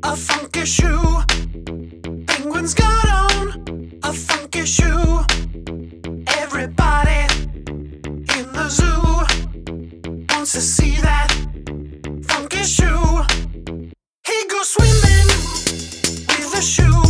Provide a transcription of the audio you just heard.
a funky shoe. Penguin's got on a funky shoe. Everybody in the zoo wants to see that funky shoe. He goes swimming with the shoe.